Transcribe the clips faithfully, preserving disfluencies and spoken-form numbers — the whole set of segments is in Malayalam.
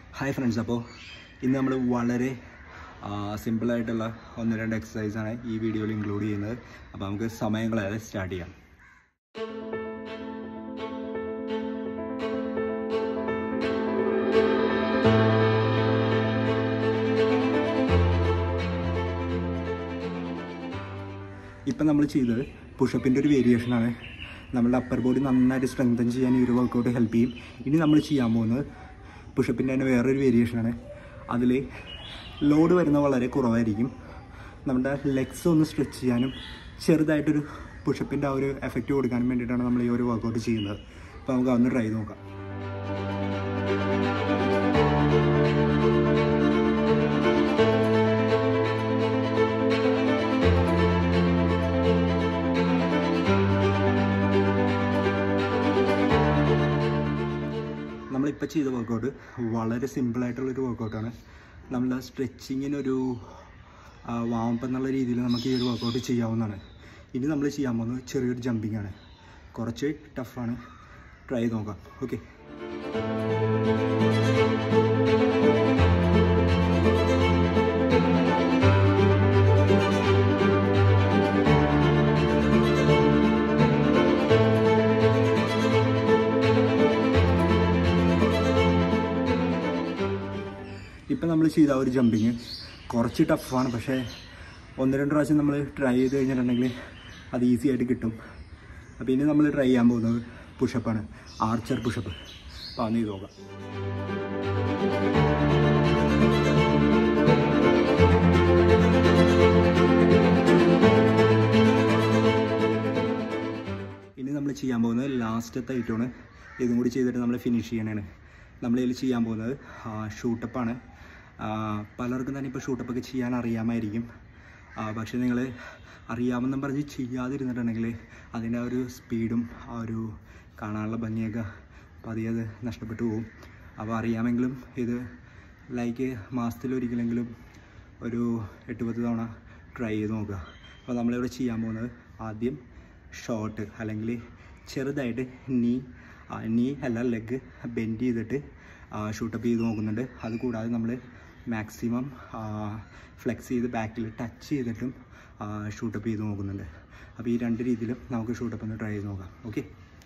ഹായ് ഫ്രണ്ട്സ്, അപ്പോൾ ഇന്ന് നമ്മൾ വളരെ സിമ്പിളായിട്ടുള്ള ഒന്ന് രണ്ട് എക്സസൈസാണ് ഈ വീഡിയോയിൽ ഇൻക്ലൂഡ് ചെയ്യുന്നത്. അപ്പോൾ നമുക്ക് സമയം കളയാതെ സ്റ്റാർട്ട് ചെയ്യാം. ഇപ്പം നമ്മൾ ചെയ്തത് പുഷപ്പിൻ്റെ ഒരു വേരിയേഷനാണ്. നമ്മളുടെ അപ്പർ ബോഡി നന്നായിട്ട് സ്ട്രെങ്തൻ ചെയ്യാൻ ഈ ഒരു വർക്കൗട്ട് ഹെൽപ്പ് ചെയ്യും. ഇനി നമ്മൾ ചെയ്യാൻ പോകുന്നത് പുഷപ്പിൻ്റെ തന്നെ വേറൊരു വേരിയേഷനാണ്. അതിൽ ലോഡ് വരുന്നത് വളരെ കുറവായിരിക്കും. നമ്മുടെ ലെഗ്സ് ഒന്ന് സ്ട്രെച്ച് ചെയ്യാനും ചെറുതായിട്ടൊരു പുഷപ്പിൻ്റെ ആ ഒരു എഫക്റ്റ് കൊടുക്കാനും വേണ്ടിയിട്ടാണ് നമ്മൾ ഈ ഒരു വർക്കൗട്ട് ചെയ്യുന്നത്. അപ്പോൾ നമുക്ക് അതൊന്ന് ട്രൈ നോക്കാം. നമ്മളിപ്പോൾ ചെയ്ത വർക്കൗട്ട് വളരെ സിമ്പിളായിട്ടുള്ളൊരു വർക്കൗട്ടാണ്. നമ്മൾ സ്ട്രെച്ചിങ്ങിനൊരു വാമപ്പ് എന്നുള്ള രീതിയിൽ നമുക്ക് ഈ ഒരു വർക്കൗട്ട് ചെയ്യാവുന്നതാണ്. ഇനി നമ്മൾ ചെയ്യാൻ പോകുന്നത് ചെറിയൊരു ജമ്പിങ് ആണ്. കുറച്ച് ടഫാണ്, ട്രൈ ചെയ്ത് നോക്കാം. ഓക്കെ, ഇപ്പം നമ്മൾ ചെയ്ത ഒരു ജമ്പിങ് കുറച്ച് ടഫാണ്. പക്ഷേ ഒന്ന് രണ്ട് പ്രാവശ്യം നമ്മൾ ട്രൈ ചെയ്ത് കഴിഞ്ഞിട്ടുണ്ടെങ്കിൽ അത് ഈസി ആയിട്ട് കിട്ടും. അപ്പോൾ ഇനി നമ്മൾ ട്രൈ ചെയ്യാൻ പോകുന്നത് പുഷപ്പാണ്, ആർച്ചർ പുഷപ്പ്. അപ്പോൾ അന്ന് ചെയ്ത് നോക്കാം. ഇനി നമ്മൾ ചെയ്യാൻ പോകുന്നത് ലാസ്റ്റത്തെ ഐറ്റമാണ്. ഇതും കൂടി ചെയ്തിട്ട് നമ്മൾ ഫിനിഷ് ചെയ്യാനാണ്. നമ്മളിതിൽ ചെയ്യാൻ പോകുന്നത് ഷൂട്ടപ്പാണ്. പലർക്കും തന്നെ ഇപ്പോൾ ഷൂട്ടപ്പൊക്കെ ചെയ്യാൻ അറിയാമായിരിക്കും. പക്ഷേ നിങ്ങൾ അറിയാമെന്നും പറഞ്ഞ് ചെയ്യാതിരുന്നിട്ടുണ്ടെങ്കിൽ അതിൻ്റെ ആ ഒരു സ്പീഡും ആ ഒരു കാണാനുള്ള ഭംഗിയൊക്കെ പതിയെ അത് നഷ്ടപ്പെട്ടു പോകും. അപ്പോൾ അറിയാമെങ്കിലും ഇത് ലൈക്ക് മാസത്തിലൊരിക്കലെങ്കിലും ഒരു എട്ട് പത്ത് തവണ ട്രൈ ചെയ്ത് നോക്കുക. അപ്പോൾ നമ്മളിവിടെ ചെയ്യാൻ പോകുന്നത് ആദ്യം ഷോട്ട് അല്ലെങ്കിൽ ചെറുതായിട്ട് നീ നീ അല്ല ലെഗ് ബെൻഡ് ചെയ്തിട്ട് ഷൂട്ടപ്പ് ചെയ്ത് നോക്കുന്നുണ്ട്. അതുകൂടാതെ നമ്മൾ മാക്സിമം ഫ്ലെക്സ് ചെയ്ത് ബാക്കിൽ ടച്ച് ചെയ്തിട്ടും ഷൂട്ടപ്പ് ചെയ്ത് നോക്കുന്നുണ്ട്. അപ്പോൾ ഈ രണ്ട് രീതിയിലും നമുക്ക് ഷൂട്ടപ്പ് ഒന്ന് ട്രൈ ചെയ്ത് നോക്കാം. ഓക്കെ,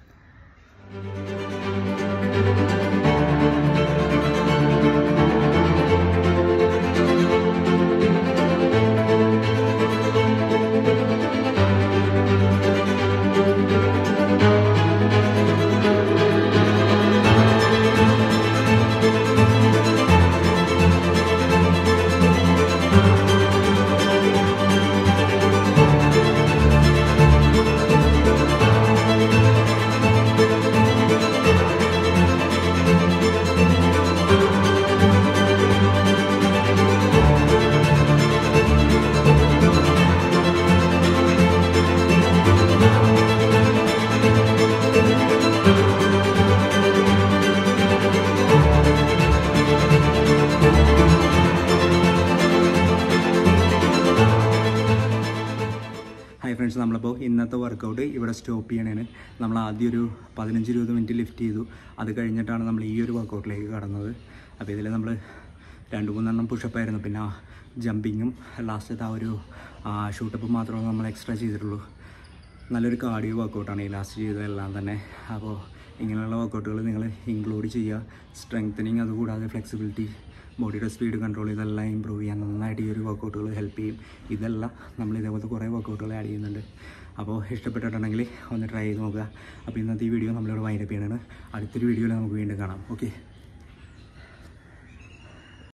ഹായ് ഫ്രണ്ട്സ്, നമ്മളിപ്പോൾ ഇന്നത്തെ വർക്കൗട്ട് ഇവിടെ സ്റ്റോപ്പ് ചെയ്യണേന്. നമ്മൾ ആദ്യം ഒരു പതിനഞ്ച് ഇരുപത് മിനിറ്റ് ലിഫ്റ്റ് ചെയ്തു. അത് കഴിഞ്ഞിട്ടാണ് നമ്മൾ ഈ ഒരു വർക്കൗട്ടിലേക്ക് കടന്നത്. അപ്പോൾ ഇതിൽ നമ്മൾ രണ്ട് മൂന്നെണ്ണം പുഷപ്പായിരുന്നു, പിന്നെ ജമ്പിങ്ങും ലാസ്റ്റത്തെ ആ ഒരു ഷൂട്ടപ്പ് മാത്രമേ നമ്മൾ എക്സ്ട്രാ ചെയ്തിട്ടുള്ളൂ. നല്ലൊരു കാർഡിയോ വർക്കൗട്ടാണ് ഈ ലാസ്റ്റ് ചെയ്തതെല്ലാം തന്നെ. അപ്പോൾ ഇങ്ങനെയുള്ള വർക്കൗട്ടുകൾ നിങ്ങൾ ഇൻക്ലൂഡ് ചെയ്യുക. സ്ട്രെങ്തനിങ്, അതുകൂടാതെ ഫ്ലെക്സിബിലിറ്റി, ബോഡിയുടെ സ്പീഡ് കൺട്രോൾ, ഇതെല്ലാം ഇമ്പ്രൂവ് ചെയ്യാൻ നന്നായിട്ട് ഈ ഒരു വർക്കൗട്ടുകൾ ഹെൽപ്പ് ചെയ്യും. ഇതെല്ലാം നമ്മൾ ഇതേപോലത്തെ കുറേ വർക്കൗട്ടുകൾ ആഡ് ചെയ്യുന്നുണ്ട്. അപ്പോൾ ഇഷ്ടപ്പെട്ടിട്ടുണ്ടെങ്കിൽ ഒന്ന് ട്രൈ ചെയ്ത് നോക്കുക. അപ്പോൾ ഇന്നത്തെ ഈ വീഡിയോ നമ്മളിവിടെ വൈൻഡപ്പ് ചെയ്യണതാണ്. അടുത്തൊരു വീഡിയോയിൽ നമുക്ക് വീണ്ടും കാണാം. ഓക്കെ.